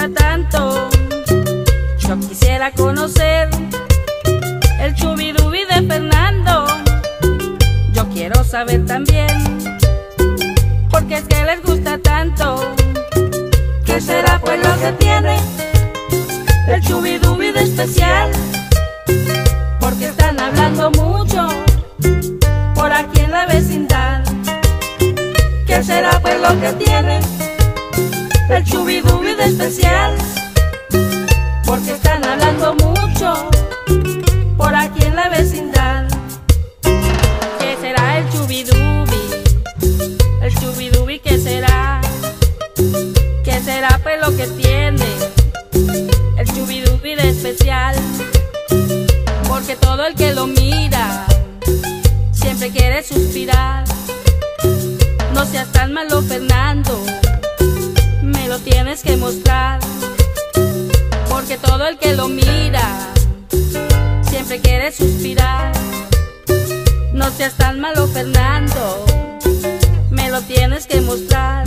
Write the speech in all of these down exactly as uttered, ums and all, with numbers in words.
gusta tanto. Yo quisiera conocer el chubidubi de Fernando. Yo quiero saber también por qué es que les gusta tanto. ¿Qué será pues lo que tiene el chubidubi de especial? Porque están hablando mucho por aquí en la vecindad. ¿Qué será pues lo que tiene el chubidubi de especial? Porque están hablando mucho por aquí en la vecindad. ¿Qué será el chubidubi? El chubidubi, ¿qué será? ¿Qué será pues lo que tiene el chubidubi de especial? Porque todo el que lo mira siempre quiere suspirar. No seas tan malo, Fernando, me lo tienes que mostrar. Porque todo el que lo mira siempre quiere suspirar. No seas tan malo, Fernando, me lo tienes que mostrar.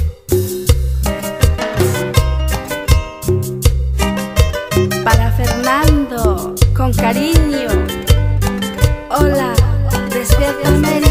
Para Fernando, con cariño. Hola, Despierta América.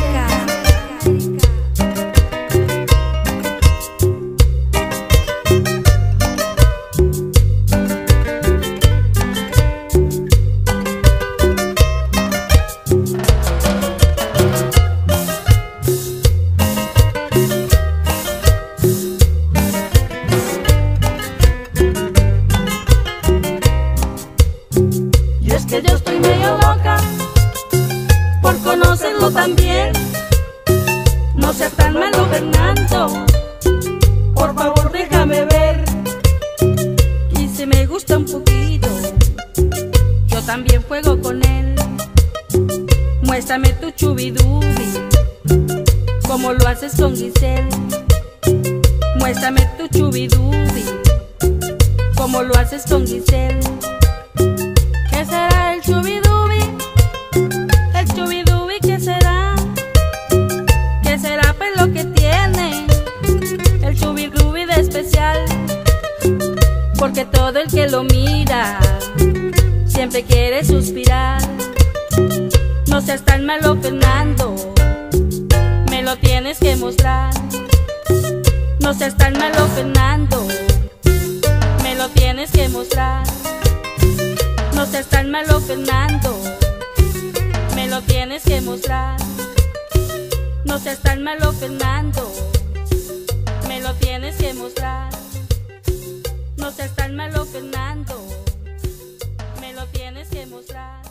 Que yo estoy medio loca por conocerlo también. No seas tan malo, Fernando, por favor déjame ver. Y si me gusta un poquito, yo también juego con él. Muéstrame tu chubidubi, como lo haces con Giselle. Muéstrame tu chubidubi, como lo haces con Giselle. ¿Qué será el chubidubi? El chubidubi, ¿qué será? ¿Qué será pues lo que tiene el chubidubi de especial? Porque todo el que lo mira siempre quiere suspirar. No seas tan malo, Fernando, me lo tienes que mostrar. No seas tan malo, Fernando, me lo tienes que mostrar. No seas tan malo, Fernando, me lo tienes que mostrar. No seas tan malo, Fernando, me lo tienes que mostrar. No seas tan malo, Fernando, me lo tienes que mostrar.